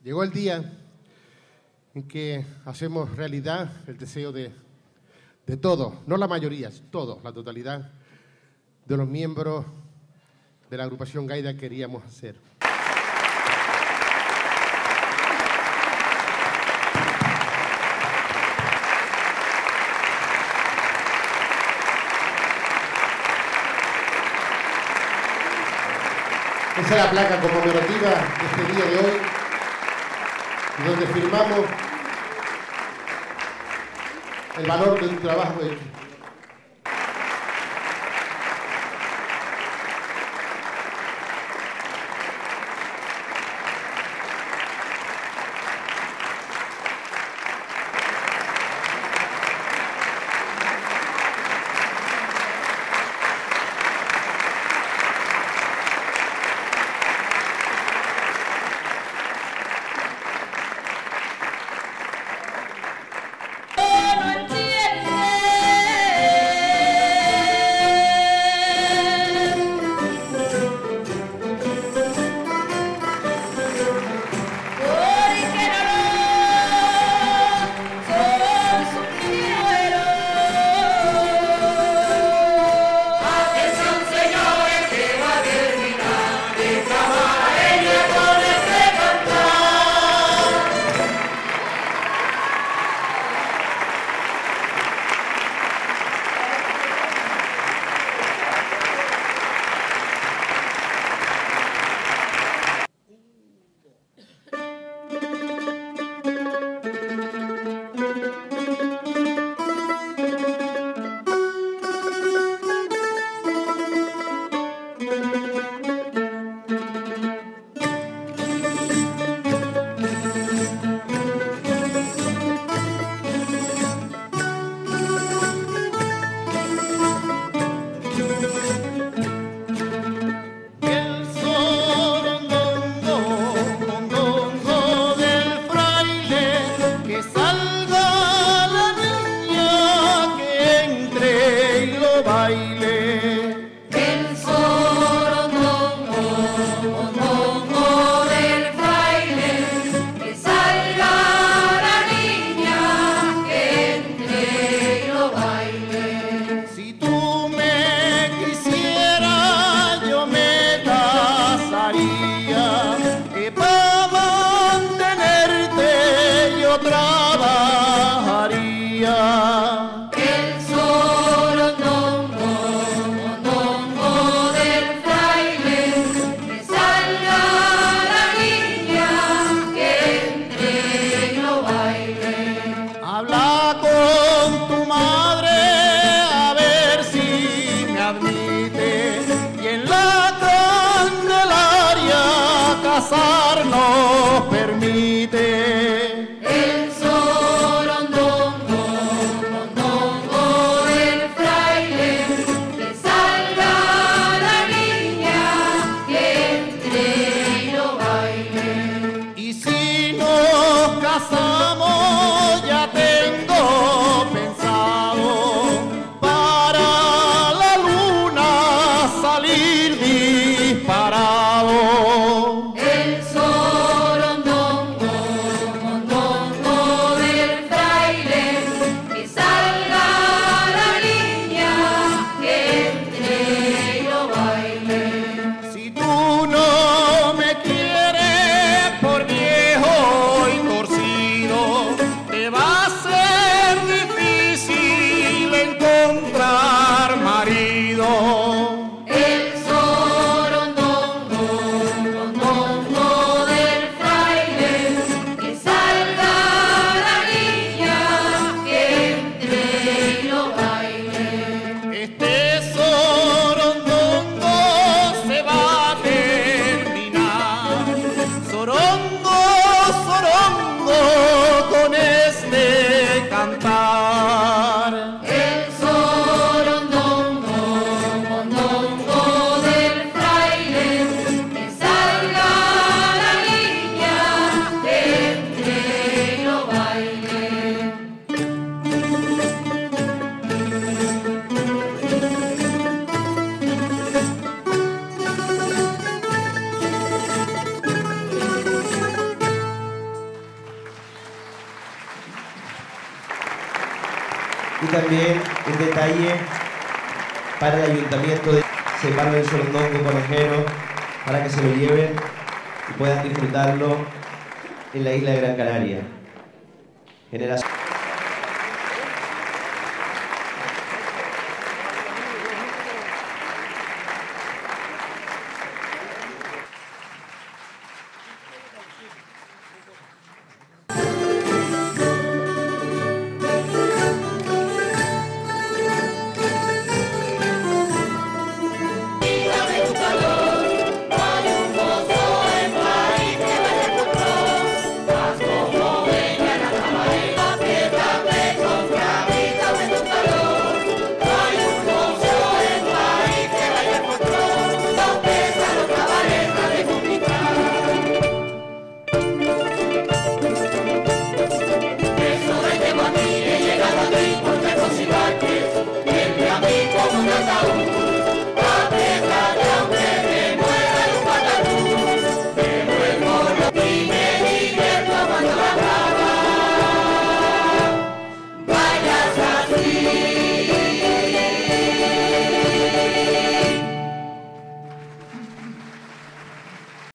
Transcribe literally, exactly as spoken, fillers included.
Llegó el día en que hacemos realidad el deseo de, de todos, no la mayoría, todos, la totalidad de los miembros de la agrupación Gaida que queríamos hacer. Esa es la placa conmemorativa de este día de hoy, donde firmamos el valor de un trabajo hecho. Trabajaría el sorondongo. también un detalle para el ayuntamiento de separar el sondongo conejero para que se lo lleven y puedan disfrutarlo en la isla de Gran Canaria. Generación